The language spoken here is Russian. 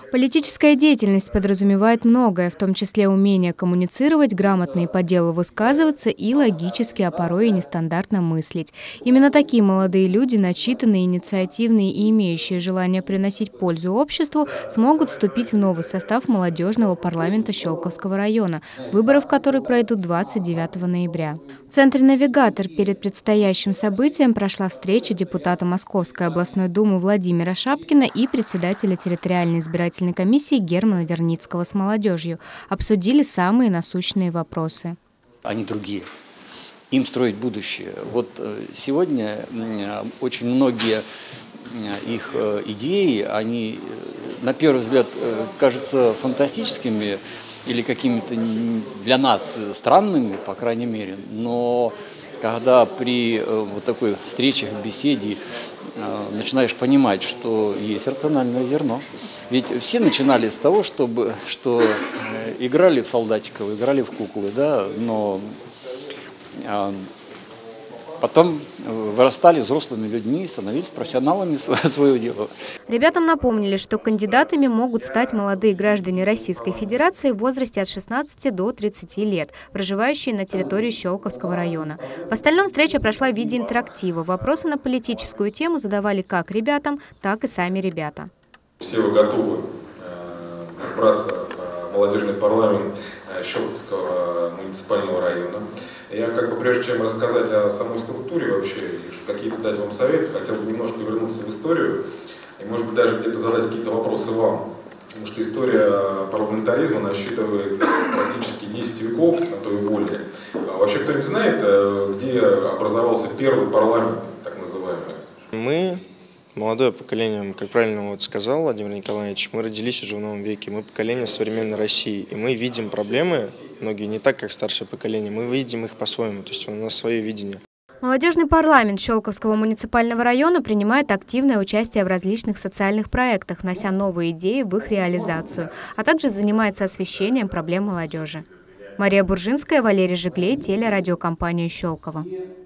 Политическая деятельность подразумевает многое, в том числе умение коммуницировать, грамотно и по делу высказываться и логически, а порой и нестандартно мыслить. Именно такие молодые люди, начитанные, инициативные и имеющие желание приносить пользу обществу, смогут вступить в новый состав молодежного парламента Щелковского района, выборы в который пройдут 29 ноября. В центре «Навигатор» перед предстоящим событием прошла встреча депутата Московской областной думы Владимира Шапкина и председателя территориальной избирательной комиссии Германа Верницкого с молодежью. Обсудили самые насущные вопросы. Они другие. Им строить будущее. Вот сегодня очень многие их идеи, они на первый взгляд кажутся фантастическими или какими-то для нас странными, по крайней мере. Но когда при вот такой встрече, беседе начинаешь понимать, что есть рациональное зерно. Ведь все начинали с того, что играли в солдатиков, играли в куклы, да, но потом вырастали взрослыми людьми и становились профессионалами своего дела. Ребятам напомнили, что кандидатами могут стать молодые граждане Российской Федерации в возрасте от 16 до 30 лет, проживающие на территории Щелковского района. В остальном встреча прошла в виде интерактива. Вопросы на политическую тему задавали как ребятам, так и сами ребята. Все вы готовы избраться в молодежный парламент Щелковского муниципального района. Я прежде чем рассказать о самой структуре вообще и какие-то дать вам советы, хотел бы немножко вернуться в историю и, может быть, даже где-то задать какие-то вопросы вам. Потому что история парламентаризма насчитывает практически 10 веков, а то и более. Вообще кто-нибудь знает, где образовался первый парламент, так называемый? Мы, молодое поколение, как правильно сказал Владимир Николаевич, мы родились уже в новом веке, мы поколение современной России, и мы видим проблемы, многие не так, как старшее поколение, мы видим их по-своему, то есть у нас свое видение. Молодежный парламент Щелковского муниципального района принимает активное участие в различных социальных проектах, внося новые идеи в их реализацию, а также занимается освещением проблем молодежи. Мария Буржинская, Валерий Жиглей, телерадиокомпания Щелково.